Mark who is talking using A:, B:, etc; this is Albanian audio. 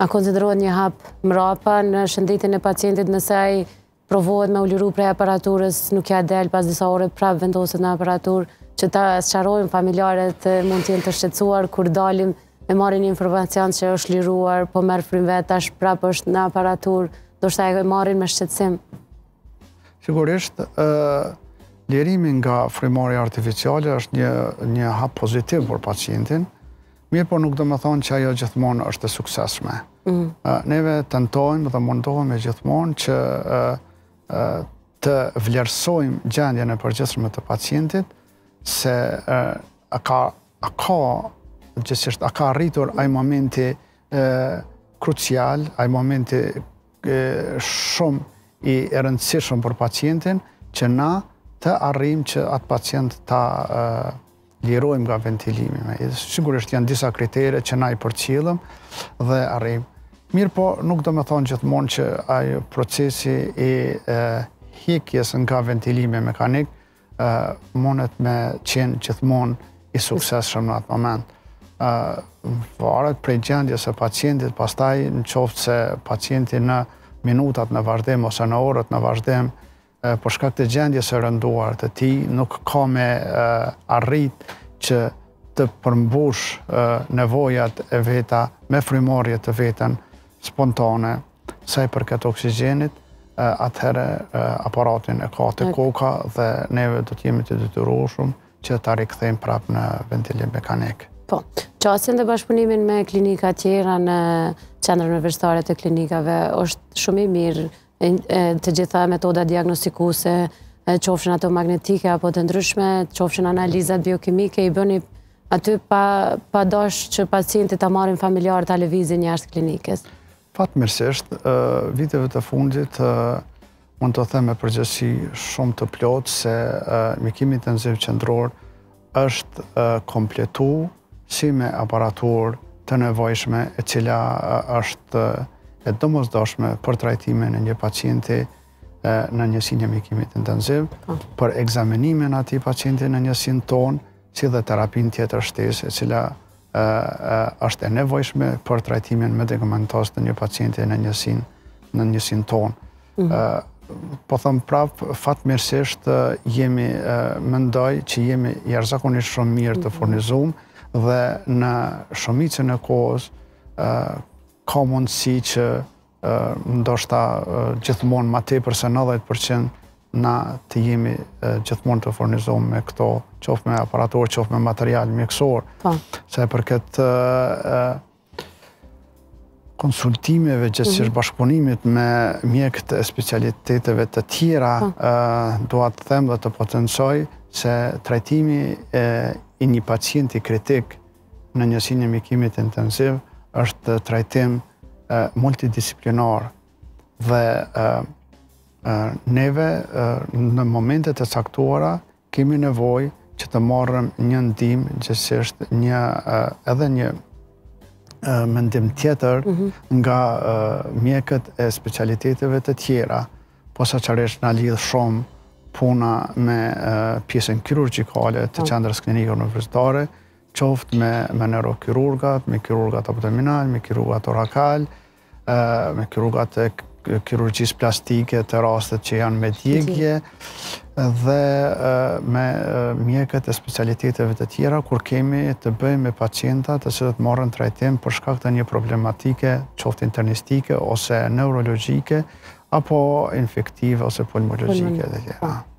A: A konsiderohet një hap mrapa në shëndetin e pacientit nëse ai provohet me u liru prej aparaturës, nuk ja del pas disa ore prap vendoset në aparaturë, që ta sqarojmë familjarët mund t'jenë të shqetësuar kur dalim e marrin informacion që është liruar, po merr frymëvet tash prap është në aparaturë, do shta e marrin me shqetësim.
B: Sigurisht, lirimi nga frymarrja artificiale është një hap pozitiv për pacientin, mirë po nuk do më thonë që ajo gjithmonë është e suksesshme. Neve tentojmë dhe mundohemi gjithmonë që të vlerësojmë gjendjen e përgjithshme të pacientit, se a ka arritur ai momenti krucial, ai momenti shumë i rëndësishëm për pacientin, që na të arrijmë që atë pacient ta lirojmë nga ventilimi. Sigurisht janë disa kritere që na i përcjellëm dhe arrijmë. Mirë po, nuk do me thonë gjithmonë që ai procesi i hiqjes nga ventilimi mekanik mundet me qenë gjithmonë i suksesshëm në atë moment. Varet prej gjendjes së pacientit, pastaj në qoftë se pacienti në minutat në vazhdim ose në orët në vazhdim, për shkak të gjendjes së rënduar të tij, nuk ka me arrit që të përmbush nevojat e veta me frymarrje të vetën spontane, sa i përket oksigjenit, atëherë aparatin e ka të koka dhe neve do t'jemi të detyrueshëm që ta rikthejmë prap në ventilim mekanik.
A: Po, qasjen dhe bashkëpunimin me klinika tjera në qendrën universitare të klinikave është shumë i mirë, të gjitha metoda diagnostikuese, qofshin ato magnetike apo të ndryshme, qofshin analizat biokimike, i bëni aty pa dash që pacientit ta marrin familjarët ta lëvizin jashtë klinikës.
B: Fatmirësisht, viteve të fundit mund të them me përgjithësi shumë të plotë se mjekimi intenziv qendror është kompletu si me aparaturë të nevojshme e cila është e domosdoshme për trajtimin e një pacienti në njësinë e mjekimit intenziv, për ekzamenimin e atij pacienti në njësinë tonë, si dhe terapinë tjetër shtesë, e cila është e nevojshme për trajtimin medikamentos të një pacienti në njësinë tonë. Po thëmë prap, fatmirësisht mendoj që jemi jashtëzakonisht shumë mirë të furnizuar dhe në shumicën e kohës ka mundësi që ndoshta gjithmonë ma tepër se 90% na të jemi gjithmonë të furnizuar me këto, qoftë me aparaturë, qoftë me material mjekësor. Se përket konsultimeve, gjithsesi bashkëpunimit me mjekët e specialiteteve të tjera, dua të them dhe të potencoj se trajtimi i një pacienti kritik në njësinë e mjekimit intenziv është trajtim multidisciplinar dhe neve në momentet e caktuara kemi nevojë që të marrëm një ndihmë, gjithsesi edhe një mendim tjetër nga mjekët e specialiteteve të tjera, posaçërisht na lidh shumë puna me pjesën kirurgjikale të qendrës klinike universitare, qoftë me neurokirurgat, me kirurgat abdominal, me kirurgat orakal, me kirurgat e kirurgjisë plastike të rastet që janë me djegje dhe me mjekët e specialiteteve të tjera kur kemi të bëjmë me pacienta të cilët marrin trajtim për shkak të një problematike qoftë internistike ose neurologjike apo infektive ose pulmologjike dhe tjera.